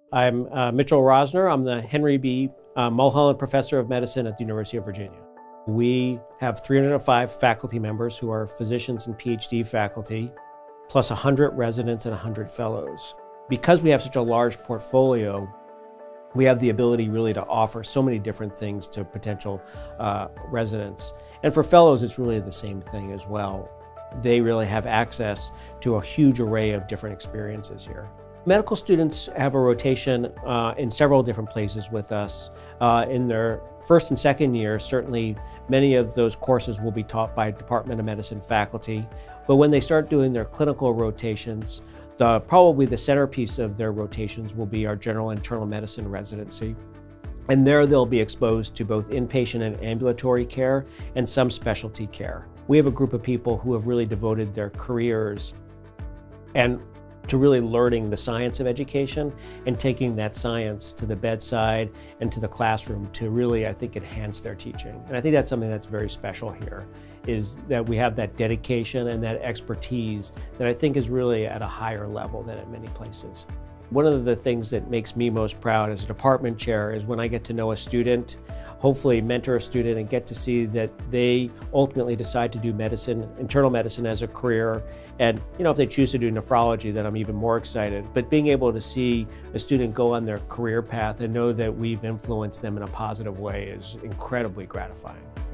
I'm Mitchell Rosner. I'm the Henry B. Mulholland Professor of Medicine at the University of Virginia. We have 305 faculty members who are physicians and PhD faculty, plus 100 residents and 100 fellows. Because we have such a large portfolio, we have the ability really to offer so many different things to potential residents. And for fellows, it's really the same thing as well. They really have access to a huge array of different experiences here. Medical students have a rotation in several different places with us. In their first and second year, certainly many of those courses will be taught by Department of Medicine faculty. But when they start doing their clinical rotations, probably the centerpiece of their rotations will be our general internal medicine residency. And there they'll be exposed to both inpatient and ambulatory care and some specialty care. We have a group of people who have really devoted their careers to really learning the science of education and taking that science to the bedside and to the classroom to really, I think, enhance their teaching. And I think that's something that's very special here, is that we have that dedication and that expertise that I think is really at a higher level than at many places. One of the things that makes me most proud as a department chair is when I get to know a student, hopefully mentor a student, and get to see that they ultimately decide to do medicine, internal medicine as a career. And if they choose to do nephrology, then I'm even more excited. But being able to see a student go on their career path and know that we've influenced them in a positive way is incredibly gratifying.